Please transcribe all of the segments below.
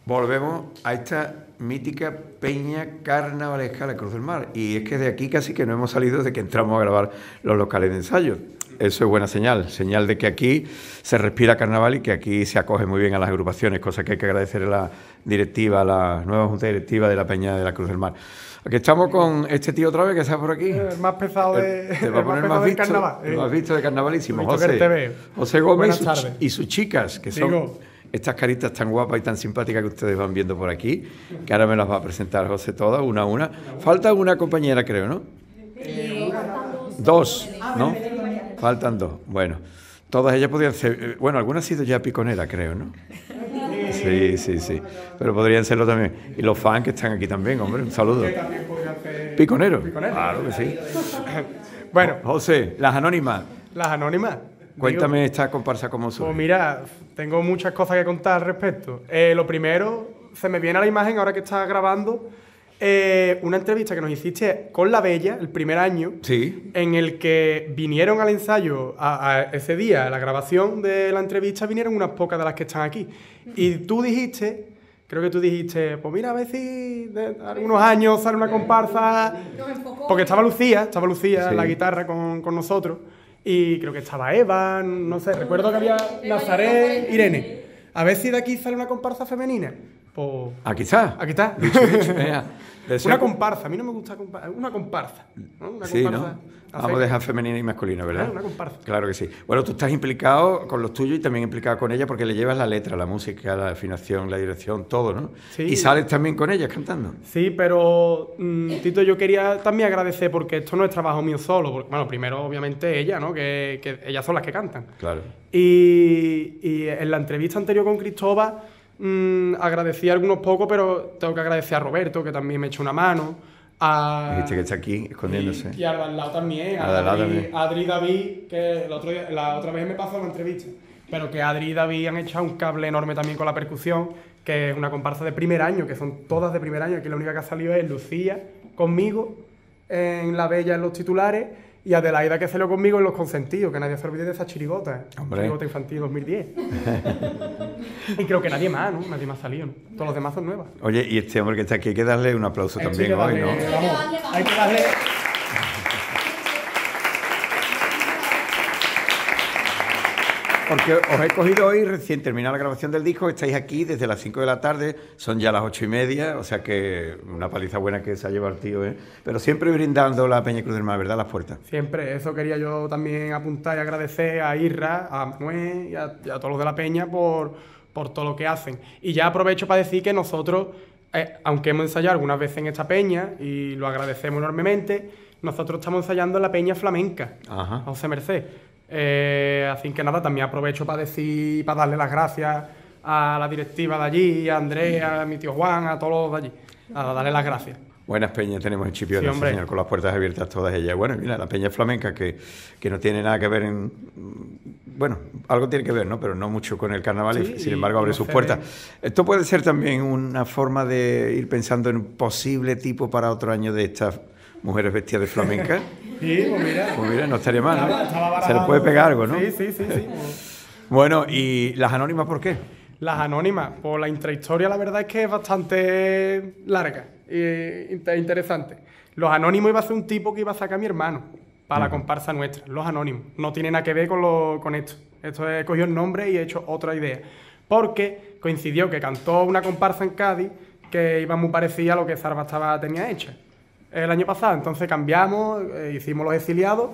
volvemos a esta mítica peña carnavalesca de la Cruz del Mar. Y es que de aquí casi que no hemos salido desde que entramos a grabar los locales de ensayo. Eso es buena señal, señal de que aquí se respira carnaval y que aquí se acoge muy bien a las agrupaciones, cosa que hay que agradecer a la directiva, a la nueva junta directiva de la Peña de la Cruz del Mar. Aquí estamos con este tío otra vez que está por aquí. El más pesado de, te va a poner más visto, carnaval. Más visto de carnavalísimo. José Gómez y sus chicas, que son estas caritas tan guapas y tan simpáticas que ustedes van viendo por aquí, que ahora me las va a presentar José todas, una a una. Falta una compañera, creo, ¿no? Dos, ¿no? Faltan dos. Bueno, todas ellas podrían ser... Bueno, algunas han sido ya piconera, creo, ¿no? Sí. Pero podrían serlo también. Y los fans que están aquí también, hombre, un saludo. ¿Piconero? Claro que sí. Bueno, José, las anónimas. Las anónimas. Cuéntame esta comparsa cómo surge. Pues mira, tengo muchas cosas que contar al respecto. Lo primero, se me viene a la imagen ahora que estás grabando... una entrevista que nos hiciste con La Bella, el primer año, sí, en el que vinieron al ensayo a ese día, a la grabación de la entrevista, vinieron unas pocas de las que están aquí. Y tú dijiste, creo que tú dijiste, pues mira, a ver si de algunos años sale una comparsa, porque estaba Lucía sí, en la guitarra con nosotros, y creo que estaba Eva, no sé, recuerdo que había Nazaret, Irene. A ver si de aquí sale una comparsa femenina. Pues, aquí está. Aquí está. Dicho. Una comparsa. A mí no me gusta una comparsa. ¿No? Una sí, comparsa. ¿no? Vamos a dejar femenina y masculina, ¿verdad? Una comparsa. Claro que sí. Bueno, tú estás implicado con los tuyos y también implicado con ella porque le llevas la letra, la música, la afinación, la dirección, todo, ¿no? Sí. Y sales también con ella cantando. Sí, pero Tito, yo quería también agradecer porque esto no es trabajo mío solo. Porque, bueno, primero, obviamente, ella, ¿no? Que ellas son las que cantan. Claro. Y en la entrevista anterior con Cristóbal agradecí a algunos pocos, pero tengo que agradecer a Roberto, que también me echó una mano. Dijiste que está aquí, escondiéndose. Y al lado también. también. Adri y David, que la otra vez me pasó la entrevista. Pero que Adri y David han echado un cable enorme también con la percusión, que es una comparsa de primer año, que son todas de primer año. Aquí la única que ha salido es Lucía, conmigo, en La Bella en los titulares, y Adelaida, que salió conmigo en Los Consentidos, que nadie se olvide de esa chirigota. Hombre. Chirigota infantil 2010. Y creo que nadie más, ¿no? Nadie más ha salido, ¿no? Todos los demás son nuevas. Oye, y este hombre que está aquí, hay que darle un aplauso también hoy, ¿no? Vamos, hay que darle... Porque os he cogido hoy, recién terminada la grabación del disco, estáis aquí desde las 5 de la tarde, son ya las 8:30, o sea que una paliza buena que se ha llevado el tío, ¿eh? Pero siempre brindando la Peña Cruz del Mar, ¿verdad? Las puertas. Siempre, eso quería yo también apuntar y agradecer a Irra, a Manuel y a todos los de la Peña por todo lo que hacen. Y ya aprovecho para decir que nosotros, aunque hemos ensayado algunas veces en esta Peña, y lo agradecemos enormemente, nosotros estamos ensayando en la Peña Flamenca, Ajá. José Merced. Así que nada, también aprovecho para darle las gracias a la directiva de allí, a Andrea, a mi tío Juan, a todos los de allí, a darle las gracias. Buenas peñas tenemos en Chipiona, sí, señor, con las puertas abiertas todas ellas. Bueno, mira, la peña flamenca que no tiene nada que ver en... Bueno, algo tiene que ver, ¿no? Pero no mucho con el carnaval y sin embargo abre sus puertas. Esto puede ser también una forma de ir pensando en un posible tipo para otro año de estas mujeres vestidas de flamenca. Sí, pues mira. Pues mira, no estaría mal, ¿no? Se le puede pegar algo, ¿no? Sí. Bueno, ¿y las anónimas por qué? Las anónimas, pues la intrahistoria la verdad es que es bastante larga e interesante. Los anónimos iba a ser un tipo que iba a sacar a mi hermano para la comparsa nuestra, los anónimos. No tiene nada que ver con esto. Esto he cogido el nombre y he hecho otra idea. Porque coincidió que cantó una comparsa en Cádiz que iba muy parecida a lo que Zarba tenía hecha el año pasado. Entonces cambiamos, hicimos los exiliados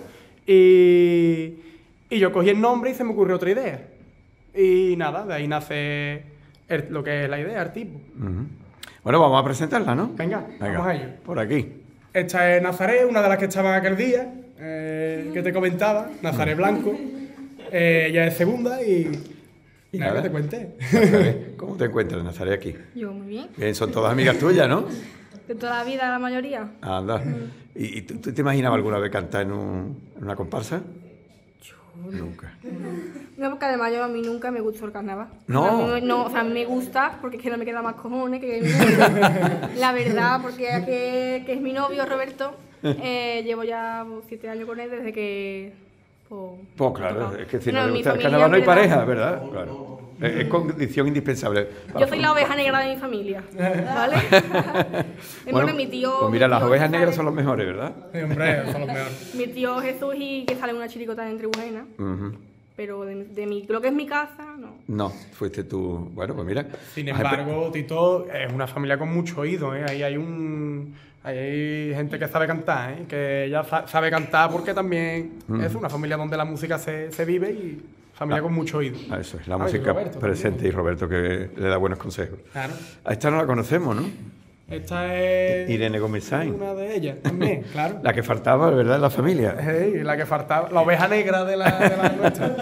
y yo cogí el nombre y se me ocurrió otra idea. Y nada, de ahí nace lo que es la idea, el tipo. Bueno, vamos a presentarla, ¿no? Venga, vamos a ello. Por aquí. Esta es Nazaret, una de las que estaban aquel día, que te comentaba, Nazaret Blanco. Ella es segunda y nada, que te cuente. Nazaret, ¿cómo te encuentras, Nazaret, aquí? Yo muy bien. Bien, son todas amigas tuyas, ¿no? De toda la vida, la mayoría. Anda. ¿Y tú te imaginabas alguna vez cantar en una comparsa? Nunca. No, porque además a mí nunca me gustó el carnaval. No. O sea, a mí me gusta porque es que no me queda más cojones que la verdad, porque que es mi novio, Roberto, llevo ya 7 años con él desde que... Pues claro, es que si no Bueno, le mi gusta el familia, carnaval no hay ¿verdad? pareja, ¿verdad? Claro. Es condición indispensable. Yo soy la oveja negra de mi familia, ¿vale? Bueno, Mi tío... pues mira, mi las tío ovejas sale- negras son los mejores, ¿verdad? Sí, hombre, son los mejores. Mi tío Jesús y que sale una chiricota en Tribujena, Ujú. pero de mi, lo que es mi casa, no. No, fuiste tú. Bueno, pues mira. Sin embargo, Tito es una familia con mucho oído, ¿eh? Ahí hay gente que sabe cantar, ¿eh? Que ella sabe cantar porque también es una familia donde la música se vive y familia con mucho oído. Eso es, la Ah, y música Roberto presente también. y Roberto que le da buenos consejos. Claro. A esta no la conocemos, ¿no? Esta es Irene Gómez Sainz. una de ellas también, claro. La que faltaba, ¿verdad? En la familia. La que faltaba, la oveja negra de la nuestra.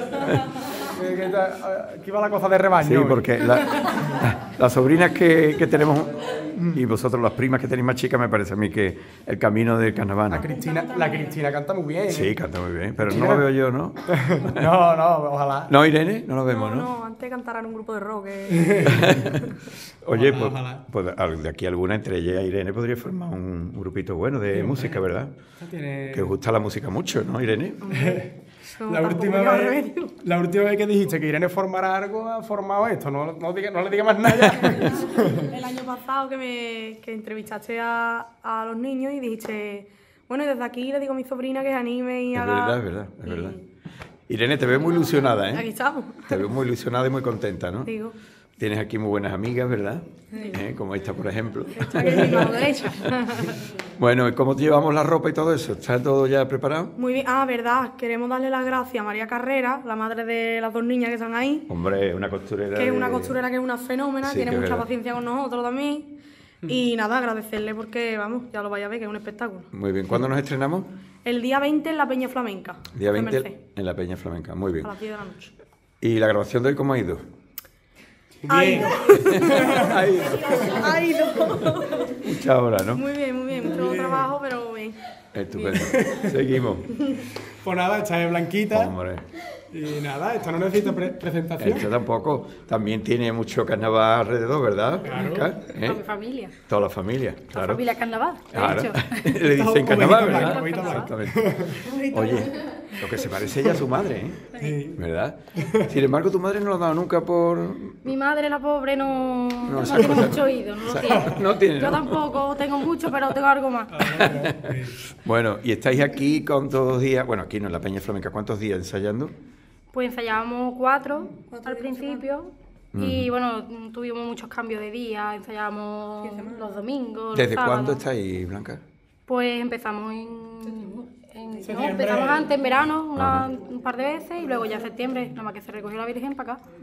Aquí va la cosa de rebaño. Sí, hoy. porque las sobrinas que tenemos y vosotros las primas que tenéis más chicas, me parece a mí que el camino del carnaval. ¿no? La Cristina canta muy bien. Sí, canta muy bien, pero no lo veo yo, ¿no? No, ojalá. No, Irene, no lo vemos, ¿no? No, antes cantaran un grupo de rock. Oye, Ojalá, pues de aquí alguna entre ella y Irene podría formar un grupito bueno de música, ¿verdad? Tiene- Que os gusta la música mucho, ¿no, Irene? No, La tampoco última, lleva vez, remedio. la última vez que dijiste que Irene formara algo, ha formado esto. No le diga más nada ya. El año pasado que entrevistaste a los niños y dijiste, bueno, y desde aquí le digo a mi sobrina que se anime y Es haga... verdad, es verdad, es Y verdad. Irene, te veo muy ilusionada, Aquí ¿eh? estamos. Te veo muy ilusionada y muy contenta, ¿no? Digo, Tienes aquí muy buenas amigas, ¿verdad? Como esta, por ejemplo. esta que es mi mano derecha. Bueno, ¿y cómo te llevamos la ropa y todo eso? ¿Está todo ya preparado? Muy bien. Ah, verdad, queremos darle las gracias a María Carrera, la madre de las dos niñas que están ahí, Hombre, una costurera. que es una de- costurera que es una fenómena, Sí, tiene que es mucha verdad. paciencia con nosotros también. Y nada, agradecerle porque, vamos, ya lo vais a ver, que es un espectáculo. Muy bien. ¿Cuándo nos estrenamos? El día 20 en la Peña Flamenca. Día de 20 Merced, en la Peña Flamenca. Muy bien. a las 10 de la noche. ¿Y la grabación de hoy cómo ha ido? Bien. Ha ido. Mucha hora, ¿no? Muy bien, mucho trabajo, pero bien. Estupendo. Seguimos. Pues nada, esta es Blanquita. Hombre, Y nada, esta no necesita presentación. esto tampoco. También tiene mucho carnaval alrededor, ¿verdad? Blanca? ¿Eh? Con mi familia. Toda la familia, La claro. familia carnaval, de Claro. hecho. Le dicen Ovejita carnaval, blanca, ¿verdad? ovejita blanca. Exactamente. Oye, lo que se parece ella a su madre, ¿eh? Sí. ¿Verdad? Sin embargo, tu madre no lo ha dado nunca por... Mi madre, la pobre, no esa tiene cosa- mucho oído, no lo esa- tiene. no tiene, Yo ¿no? tampoco tengo mucho, pero tengo algo más. Bueno, y estáis aquí con todos los días... Bueno, aquí no, en la Peña Flamenca. ¿Cuántos días ensayando? Pues ensayábamos cuatro al principio. Y bueno, tuvimos muchos cambios de día, ensayábamos los domingos, los ¿Desde sábados. cuándo estáis, Blanca? Pues empezamos no, Septiembre. empezamos antes en verano un par de veces y luego ya en septiembre, nada más que se recogió la Virgen para acá.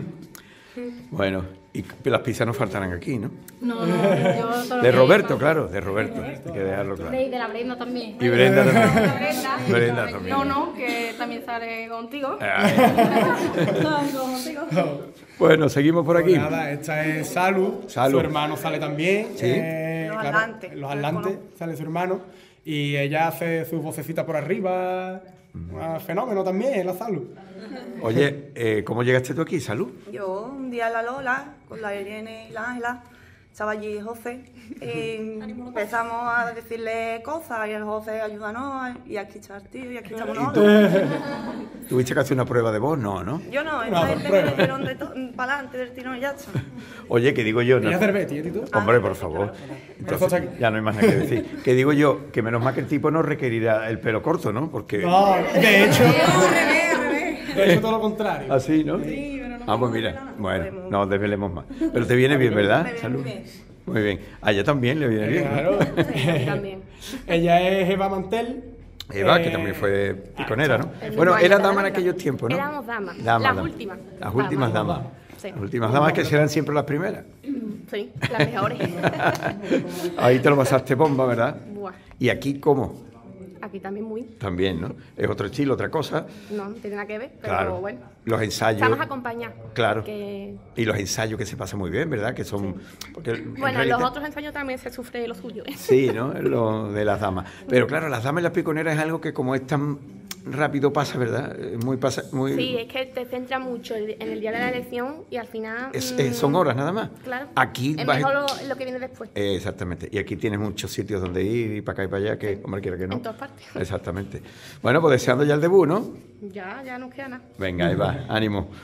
Bueno, y las pizzas no faltarán aquí, ¿no? No, yo todo lo De que- Roberto, claro, de Roberto. Hay que dejarlo claro. De la Brenda también. Y Brenda La también. Brenda. Brenda también. No, que también sale contigo. Ay. Contigo. Bueno, seguimos por aquí. Pues nada, esta es Salu. Salu. Su hermano sale también. Sí. Los Atlantes. Los Atlantes sale su hermano. Y ella hace sus vocecitas por arriba. Fenómeno también, la Salu. Oye, ¿cómo llegaste tú aquí? ¿Salud? Yo un día en la Lola, con la Irene y la Ángela, estaba allí José, y empezamos a decirle cosas, y el José, ayúdanos, y aquí está el tío, y aquí estamos nosotros. ¿Tuviste que hacer una prueba de voz? No, ¿no? Yo no, No, esta gente prueba. me metieron para adelante del tirón y ya está. Oye, que digo yo... No. ¿Ella Cervetti, Tito? Hombre, por favor. Entonces, ya no hay más nada que decir. Que digo yo, que menos mal que el tipo no requerirá el pelo corto, ¿no? Porque... No, de hecho. De hecho, todo lo contrario. Así, ¿no? Ah, pues mira, bueno, no desvelemos más. Pero te viene bien, ¿verdad? Me viene Salud. muy bien. Muy bien. A ella también le viene bien. Claro. También. Ella es Eva Mantel. Eva, que también fue piconera, ¿no? El Bueno, mismo era año, dama en ¿verdad? aquellos tiempos, ¿no? Éramos damas. Damas. Las últimas. Las últimas damas. Sí. Las últimas damas que serán siempre las primeras. Sí, las mejores. Ahí te lo pasaste bomba, ¿verdad? Buah. ¿Y aquí cómo? Aquí también muy. También, ¿no? Es otro estilo, otra cosa. No tiene nada que ver, pero Claro. bueno. Los ensayos. Estamos acompañados. Claro. Que... Y los ensayos que se pasan muy bien, ¿verdad? Que son... Porque en Bueno, en realidad- los otros ensayos también se sufre lo suyo. Sí, ¿no? Es lo de las damas. Pero claro, las damas y las piconeras es algo que como es tan rápido pasa, ¿verdad? Es muy muy... Sí, es que te centra mucho en el día de la elección y al final... son horas nada más. Claro. Aquí es vas- mejor lo que viene después. Exactamente. Y aquí tienes muchos sitios donde ir y para acá y para allá, que hombre quiera que no. En todas partes. Exactamente. Bueno, pues deseando ya el debut, ¿no? Ya no queda nada. Venga, ahí va, ánimo.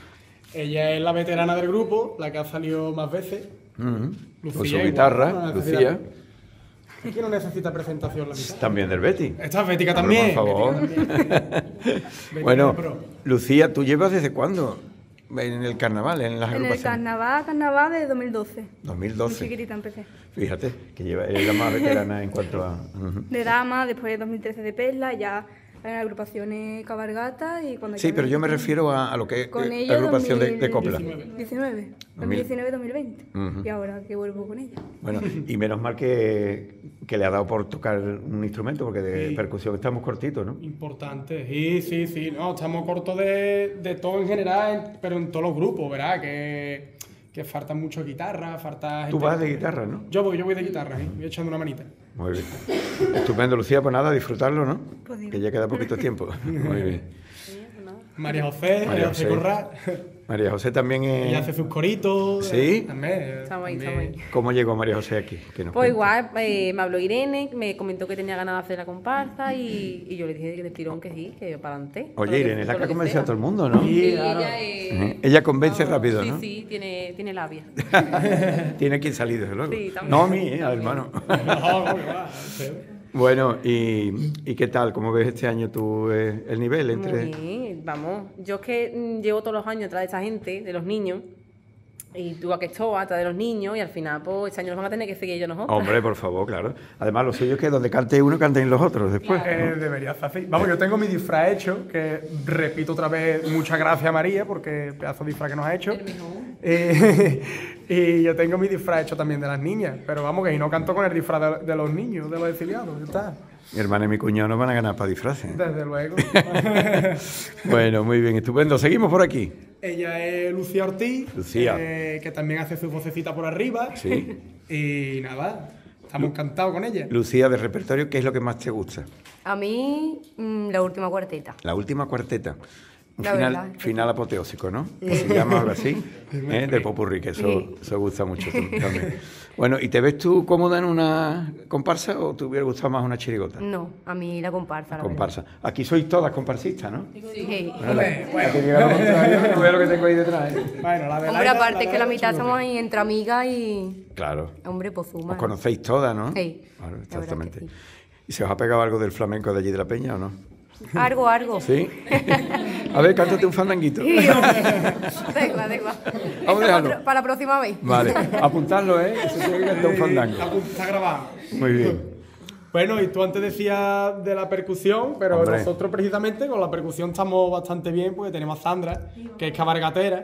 Ella es la veterana del grupo, la que ha salido más veces. Con su igual, guitarra, no Lucía. Aquí no necesita presentación la mitad. También del Betty. Esta es Bética también. Por favor. Bética Bueno, Pro. Lucía, ¿tú llevas desde cuándo en el carnaval, en las En el agrupaciones? carnaval de 2012. 2012. Muy chiquitita empecé. Fíjate, que eres la más veterana en cuanto a... Ujú. De dama, después de 2013 de Perla, ya en agrupaciones cabalgata y cuando... Sí, pero yo me refiero a lo que es Con la ella agrupación de copla. 2019-2020. Ujú. Y ahora que vuelvo con ella. Bueno, y menos mal que le ha dado por tocar un instrumento, porque de Sí. percusión estamos cortitos, ¿no? Importante, sí. No, estamos cortos de todo en general, pero en todos los grupos, ¿verdad? Que falta mucho guitarra, falta gente... Tú vas de guitarra, ¿no? Yo voy de guitarra, voy echando una manita. Muy bien. Estupendo, Lucía, pues nada, disfrutarlo, ¿no? Pues digo. Que ya queda poquito tiempo. Muy bien. María José José. Corral, María José también ella hace sus coritos. ¿Sí? También. Estamos ahí, también. ¿Cómo llegó María José aquí? Que nos Pues cuente. igual, me habló Irene, me comentó que tenía ganas de hacer la comparsa y yo le dije de tirón que sí, que para adelante. Oye, Irene, es la que ha convencido a todo el mundo, ¿no? Sí, Sí, claro. ella es... Ella convence rápido, Sí, ¿no? sí, tiene labia. Tiene que salir, desde luego. Sí, también. No a mí, al hermano. No, ¿cómo que va? Bueno, ¿y qué tal? ¿Cómo ves este año tú el nivel entre...? Muy bien, vamos. Yo es que llevo todos los años atrás de esta gente, de los niños, y tú a que estoy atrás de los niños, y al final, pues, este año nos van a tener que seguir ellos nosotros. Hombre, por favor, claro. Además, lo suyo es que donde cante uno, canten los otros después. Debería ser así. Vamos, yo tengo mi disfraz hecho, que repito otra vez, muchas gracias María, porque pedazo de disfraz que nos ha hecho. Y yo tengo mi disfraz hecho también de las niñas, pero vamos, que ahí no canto con el disfraz de los niños, de los exiliados, ya está. Mi hermana y mi cuñado no van a ganar para disfraces. Desde luego. Bueno, muy bien, estupendo. Seguimos por aquí. Ella es Lucía Ortiz, Lucía. que también hace su vocecita por arriba. Sí. Y nada, estamos encantados con ella. Lucía, de repertorio, ¿qué es lo que más te gusta? A mí, la última cuarteta. La última cuarteta. Un La final, verdad. final apoteósico, ¿no? Que se llama algo así, de popurrí, que eso gusta mucho también. Bueno, ¿y te ves tú cómoda en una comparsa o te hubiera gustado más una chirigota? No, a mí la comparsa. La Comparsa. Aquí sois todas comparsistas, ¿no? verdad. Sí. Bueno, la que diga lo contrario, que no vea lo que tengo ahí detrás. Bueno, la de Hombre, Laila- aparte la que la de mitad Chulo. estamos ahí entre amigas y... Claro. Hombre, pues Os suma. conocéis todas, ¿no? Sí, Claro, la verdad exactamente. que sí. ¿Y se os ha pegado algo del flamenco de allí de la Peña o no? Algo. ¿Sí? A ver, cántate un fandanguito. Da igual. Vamos a dejarlo. Para la próxima vez. Vale, apuntarlo, ¿eh? Eso tiene que cantar un fandango. Está grabado. Muy bien. Bueno, y tú antes decías de la percusión, pero Hombre. nosotros precisamente con la percusión estamos bastante bien porque tenemos a Sandra, que es cabalgatera,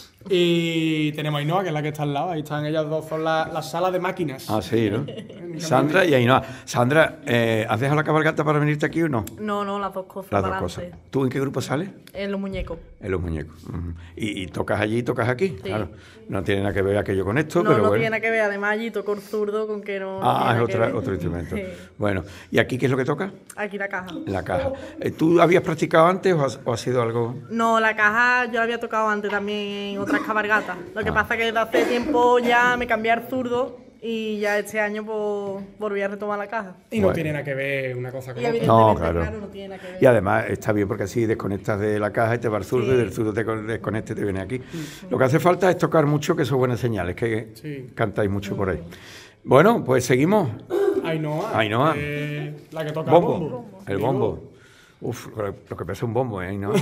y tenemos a Ainhoa, que es la que está al lado. Ahí están ellas dos, son las salas de máquinas. Ah, sí, ¿no? Sandra y Ainhoa. Sandra, ¿has dejado la cabalgata para venirte aquí o no? No, las dos cosas. Las dos para cosas. adelante. ¿Tú en qué grupo sales? En los muñecos. En los muñecos. Ujú. ¿Y tocas allí y tocas aquí? Sí. Claro. No tiene nada que ver aquello con esto, No, pero no bueno. tiene nada que ver. Además, allí toco el zurdo con que no. Ah, es tiene nada que ver. otro instrumento. Sí. Bueno, ¿y aquí qué es lo que toca? Aquí la caja. La caja. ¿Tú habías practicado antes o ha sido algo...? No, la caja yo la había tocado antes también en otras cabalgatas. Lo Ah. que pasa es que desde hace tiempo ya me cambié al zurdo y ya este año pues volví a retomar la caja. Y no Bueno. tiene nada que ver una cosa con Y otra. evidentemente, claro. no tiene nada que ver. Y además está bien porque así desconectas de la caja y te va al zurdo Sí. y del zurdo te desconectas y te viene aquí. Lo que hace falta es tocar mucho, que eso es buena señal, es que Sí. cantáis mucho por ahí. Bueno, pues seguimos. Ainhoa. Ainhoa. La que toca Bombo. el El bombo. bombo. Uf, lo que pesa un bombo, ¿eh? ¿No?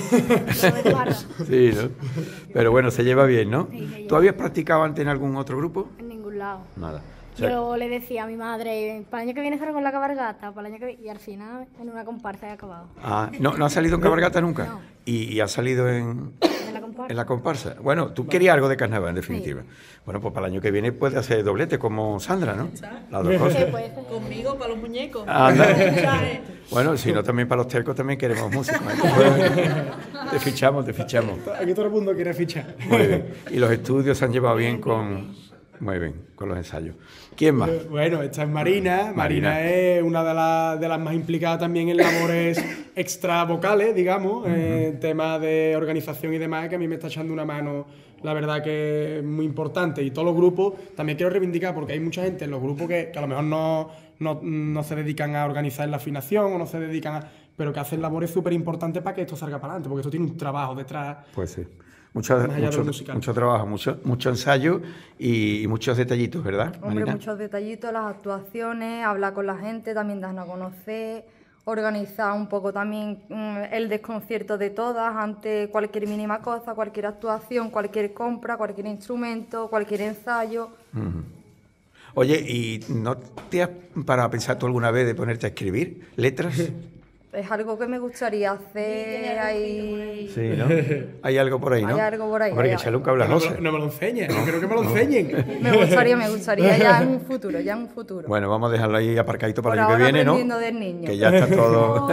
Sí, ¿no? Pero bueno, se lleva bien, ¿no? Sí, se lleva. ¿Tú habías practicado antes en algún otro grupo? En ningún lado. Nada. O sea, Yo le decía a mi madre, para el año que viene salgo con la cabalgata, para el año que viene... Y al final en una comparsa he acabado. ¿no ha salido en cabalgata nunca? No. ¿Y ha salido en En la comparsa. la comparsa? Bueno, tú querías algo de carnaval, en definitiva. Bueno, pues para el año que viene puedes hacer doblete como Sandra, ¿no? Las dos Sí, cosas. puede ser. Conmigo para los muñecos. Anda. ¿Sabes? Bueno, si no, también para los tercos también queremos músicos. ¿eh? Te fichamos. Aquí todo el mundo quiere fichar. Muy bien. Y los estudios se han llevado bien con... Muy bien, con los ensayos. ¿Quién más? Bueno, esta es Marina. Marina. Marina es una de las más implicadas también en labores extra vocales, digamos, en temas de organización y demás, que a mí me está echando una mano, la verdad que es muy importante. Y todos los grupos, también quiero reivindicar, porque hay mucha gente en los grupos que a lo mejor no se dedican a organizar la afinación o no se dedican a... pero que hacen labores súper importantes para que esto salga para adelante, porque esto tiene un trabajo detrás. Pues sí. Mucho, Más allá de lo mucho, musical. mucho trabajo, mucho ensayo y muchos detallitos, ¿verdad, Hombre, Marina? muchos detallitos, las actuaciones, hablar con la gente, también darnos a conocer, organizar un poco también el desconcierto de todas ante cualquier mínima cosa, cualquier actuación, cualquier compra, cualquier instrumento, cualquier ensayo. Oye, ¿y no te has parado a pensar tú alguna vez de ponerte a escribir letras? Es algo que me gustaría hacer ahí. Sí, ¿no? Hay algo por ahí, ¿no? Hay algo por ahí, Hombre, que hay echarle un cable a No, José. no me lo enseñen, no quiero que me lo enseñen. Me gustaría ya en un futuro, ya en un futuro. Bueno, vamos a dejarlo ahí aparcadito para el Por año que ahora viene, ¿no? aprendiendo del niño. Que ya está todo...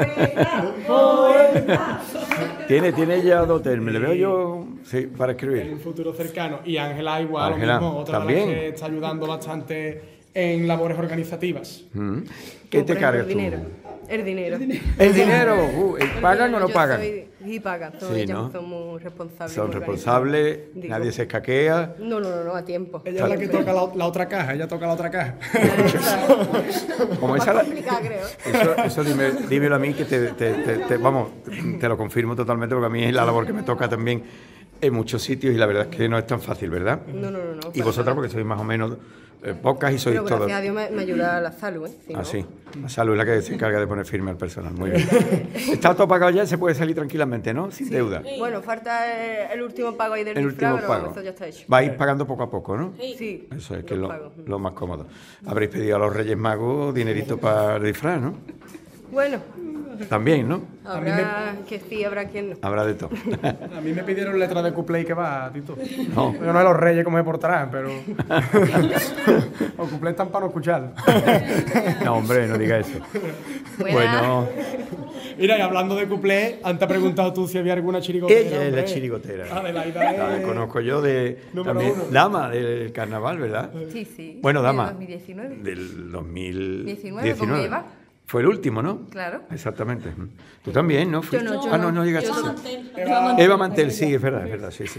tiene ya dotes, me le veo yo, sí, para En escribir. un futuro cercano. Y Ángela igual, Ángela, lo mismo, otra de las también. que está ayudando bastante en labores organizativas. ¿Qué te Por ejemplo, cargas el tú? dinero. El dinero. El dinero, ¿pagan o no Yo pagan? Sí, pagan. Todos Sí, ellos ¿no? son muy responsables. Son muy responsables, organizados. Digo, nadie se escaquea. No, a tiempo. Ella es la que toca la otra caja, ella toca la otra caja. Como esa la- Complicado, creo. Eso dímelo a mí que vamos, te lo confirmo totalmente porque a mí es la labor que me toca también en muchos sitios y la verdad es que no es tan fácil, ¿verdad? No. Y vosotras porque sois más o menos pocas y sois Pero todas. gracias a Dios me ayuda la salud, ¿eh? Si no- Así. La salud es la que se encarga de poner firme al personal. Muy bien. Está todo pagado ya y se puede salir tranquilamente, ¿no? Sin deuda. Bueno, falta el último pago ahí del El disfraz, último pero pago. eso ya está hecho. Vais pagando poco a poco, ¿no? Sí. Eso es que es los pago. lo más cómodo. Habréis pedido a los Reyes Magos dinerito para el disfraz, ¿no? Bueno, También, ¿no? habrá que sí, habrá quien no. Habrá de todo. A mí me pidieron letras de cuplé y que va, Tito. No. Yo no de los reyes como me portarán, pero. Los cuplés están para no escucharlo. No, hombre, no diga eso. Buena. Bueno, Mira, y hablando de cuplé, antes has preguntado tú si había alguna chirigotera. ella es la hombre. chirigotera. Adelaida La es- conozco yo de Número también, uno. dama del carnaval, ¿verdad? Sí. Bueno, de dama. 2019. Del 2019. 19, ¿cómo iba? Fue el último, ¿no? Claro. Exactamente. Tú también, ¿no? Yo no, yo no llegaste. Eva Mantel, sí, es verdad, sí.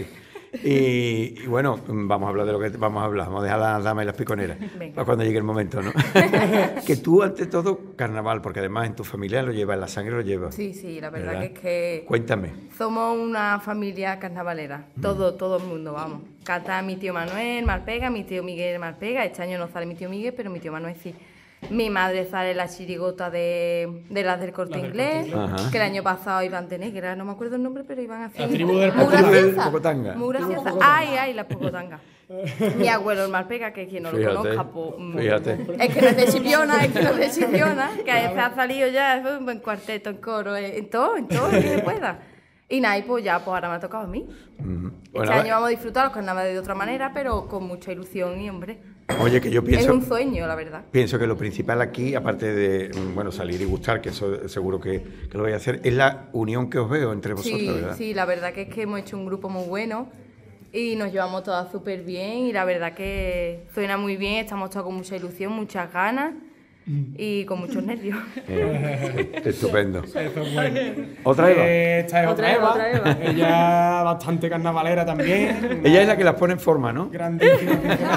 Y bueno, vamos a hablar de lo que vamos a hablar, vamos a dejar las damas y las piconeras Venga. para cuando llegue el momento, ¿no? Que tú, ante todo, carnaval, porque además en tu familia lo llevas, en la sangre lo llevas. Sí, la verdad ¿Verdad? que es que Cuéntame. somos una familia carnavalera. Todo el mundo, vamos. Canta mi tío Manuel Malpega, mi tío Miguel Malpega. Este año no sale mi tío Miguel, pero mi tío Manuel sí. Mi madre sale en la chirigota de las del Corte Las del Inglés, Corte Inglés. Ajá. que el año pasado iban de negra, no me acuerdo el nombre, pero iban así. La tribu del Muy Pocotanga. graciosa, Pocotanga. muy graciosa. Ay, las Pocotangas. Mi abuelo el Malpega, que quien no Fíjate, lo conozca, pues, fíjate. es que no es de Chipiona, que a veces ha salido ya en cuarteto, en coro, en todo lo que se pueda. Y nada, y pues ya, pues ahora me ha tocado a mí. Bueno, Este año vamos a disfrutar los carnavales de otra manera, pero con mucha ilusión y, hombre, oye, que yo es pienso... un sueño, la verdad. Pienso que lo principal aquí, aparte de bueno, salir y gustar, que eso seguro que lo voy a hacer, es la unión que os veo entre vosotros, Sí, ¿verdad? sí, la verdad que es que hemos hecho un grupo muy bueno y nos llevamos todas súper bien y la verdad que suena muy bien, estamos todas con mucha ilusión, muchas ganas y con muchos nervios. Estupendo. Eso es bueno. ¿Otra Eva? Esta es otra Eva. Ella bastante carnavalera también. Ella es la que las pone en forma, ¿no? Grandísima.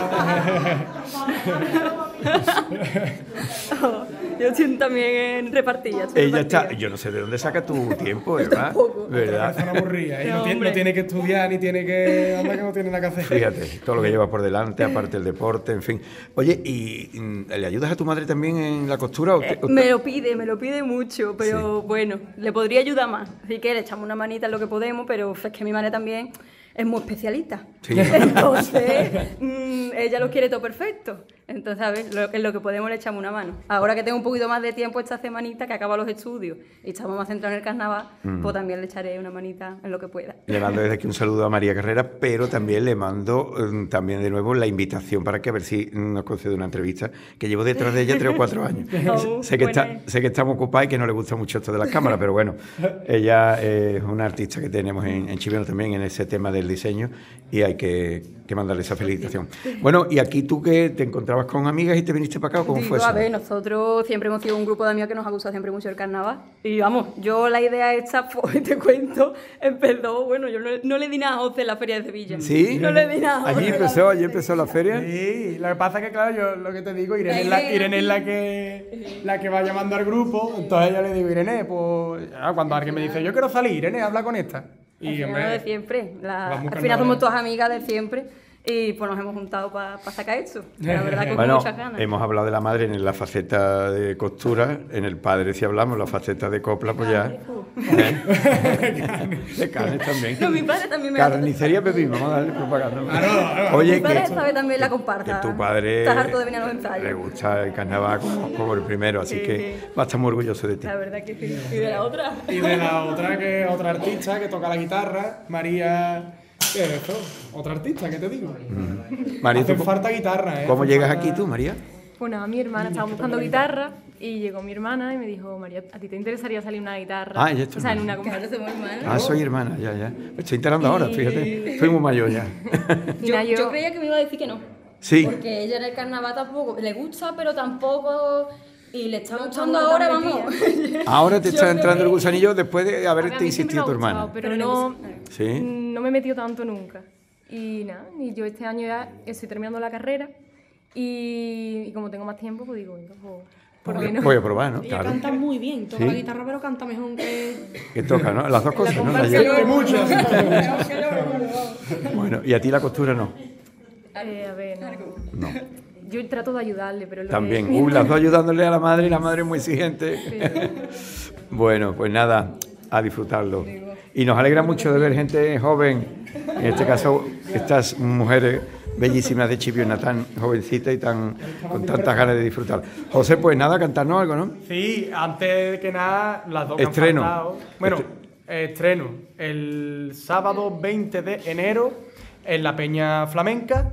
Yo estoy también en repartilla. Ella está... Yo no sé de dónde saca tu tiempo, Eva. ¿Verdad? Persona aburrida. Ella No, no hombre. tiene que estudiar ni tiene que... Anda que no tiene nada que hacer. Fíjate, todo lo que lleva por delante, aparte el deporte, en fin. Oye, ¿y le ayudas a tu madre también en la costura? Me lo pide mucho, pero bueno, le podría ayudar más. Así que le echamos una manita en lo que podemos, pero es que mi madre también es muy especialista. Sí. Entonces, ella lo quiere todo perfecto. Entonces, a ver, en lo que podemos le echamos una mano. Ahora que tengo un poquito más de tiempo esta semanita, que acabo los estudios y estamos más centrados en el carnaval, pues también le echaré una manita en lo que pueda. Le mando desde aquí un saludo a María Carrera, pero también le mando también de nuevo la invitación para que a ver si nos concede una entrevista, que llevo detrás de ella 3 o 4 años. Oh, sé que buena. sé que está muy ocupada y que no le gusta mucho esto de las cámaras, pero bueno, ella es una artista que tenemos en Chiveno también en ese tema del diseño y hay que mandarle esa felicitación. Bueno, y aquí tú que te encontrabas con amigas y te viniste para acá, ¿o ¿cómo Digo, fue eso? a ver, nosotros siempre hemos sido un grupo de amigos que nos ha gustado siempre mucho el carnaval. Y vamos, yo la idea esta, pues te cuento, empezó, bueno, yo no le di nada a José en la Feria de Sevilla. ¿Sí? No le di nada a Allí José. empezó la feria. Sí, lo que pasa es que, claro, yo lo que te digo, Irene es la que va llamando al grupo, entonces yo le digo, Irene, pues cuando alguien me dice, yo quiero salir, Irene, habla con esta. Y, Al final, de siempre. vas muy Al final somos carnavalero. todas amigas de siempre y pues nos hemos juntado para sacar esto. La verdad que con Bueno, muchas ganas. hemos hablado de la madre en la faceta de costura, en el padre si hablamos, la faceta de copla, pues ya. De carne también. No, mi padre también me Carnicería Pepín, vamos a darle propaganda. Oye, Mi padre que, sabe también la comparsa. que tu padre Estás harto de venir a los ensayos. le gusta el carnaval como el primero, así que va a estar muy orgulloso de ti. La verdad que sí. Y de la otra. Y de la otra, que otra artista que toca la guitarra, María... ¿Qué es esto? Otra artista, ¿qué te digo? María, Hacen ¿tú falta guitarra, ¿eh? ¿cómo Hacen llegas falta- aquí tú, María? Pues nada, mi hermana estaba buscando guitarra y llegó mi hermana y me dijo, María, ¿a ti te interesaría salir una guitarra? Ah, ella es tu O sea, en hermana. una Claro, somos hermanos. Ah, soy hermana, ya. Me estoy enterando ahora, fíjate. Soy muy mayor ya. Yo creía que me iba a decir que no. Sí. Porque ella en el carnaval tampoco le gusta, pero tampoco. Y le está gustando tampoco ahora, tan vamos. Ahora te Yo está creo entrando el que- gusanillo después de A haberte mí siempre me insistido ha tu gustado, hermana. pero Pero le no, gusta. Sí. no me he metido tanto nunca. Y nada, y yo este año ya estoy terminando la carrera y como tengo más tiempo, pues digo, venga, pues, ¿por qué no? Voy a probar, ¿no? Ella Claro. canta muy bien, toca ¿Sí? la guitarra, pero canta mejor que... Que toca, ¿no? Las dos cosas, ¿no? La comparsa lleva- Que mucho. Bueno, y a ti la costura no. A ver, no. No. Yo trato de ayudarle, pero lo También. que... Las dos ayudándole a la madre y la madre es muy exigente. Bueno, pues nada, a disfrutarlo. Y nos alegra mucho de ver gente joven, en este caso estas mujeres bellísimas de Chipiona, tan jovencitas y tan con tantas ganas de disfrutar. José, pues nada, cantarnos algo, ¿no? Sí, antes que nada, las dos que Estreno. han faltado. Bueno, estreno el sábado 20 de enero en la Peña Flamenca.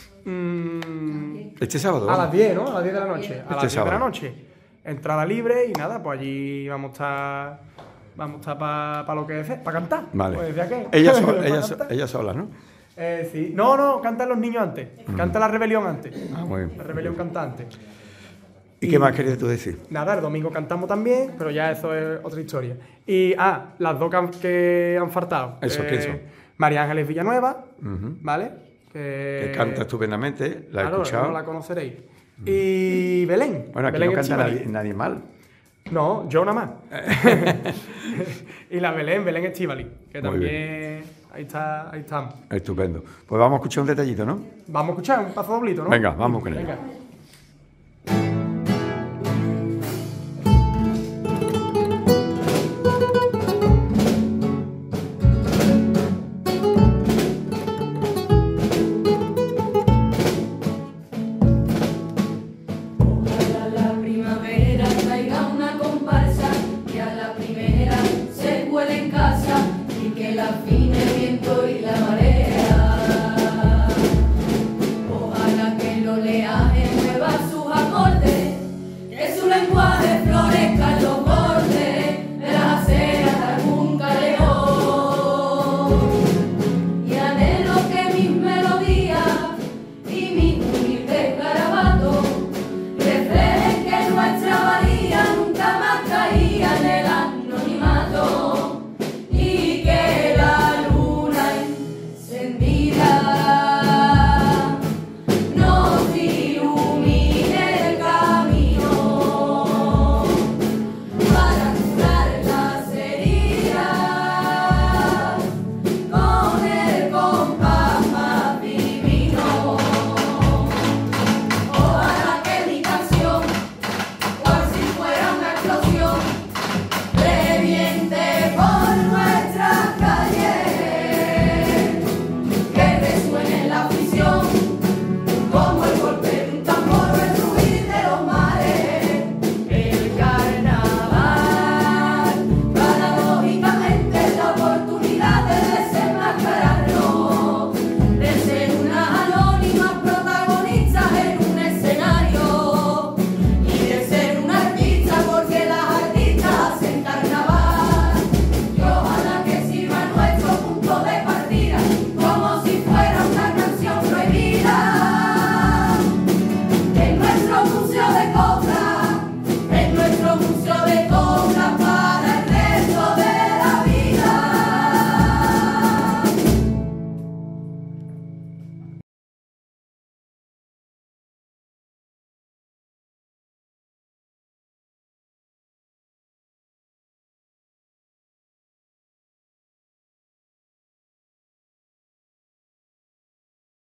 Este sábado. A las 10, ¿no? A las 10 de la noche. A las 10 de sábado. la noche. Entrada libre y nada, pues allí vamos a estar para lo que es, para cantar. Vale. Pues, ¿decía qué? Ella, Pa' cantar. ella sola, ¿no? Sí. No, cantan los niños antes. Canta la rebelión antes. Ah, muy bien. La rebelión canta antes. ¿Y qué más querías tú decir? Nada, el domingo cantamos también, pero ya eso es otra historia. Y, las dos que han faltado. ¿Eso quién son? María Ángeles Villanueva, Ujú. ¿vale? Que canta estupendamente, la he claro, escuchado. no la conoceréis. Y Belén. Bueno, aquí Belén no canta Estíbaliz. nadie mal. No, yo nada más. Y la Belén Estíbaliz, que Muy también ahí estamos. Estupendo. Pues vamos a escuchar un detallito, ¿no? Vamos a escuchar un paso doblito, ¿no? Venga, vamos con ello. Venga.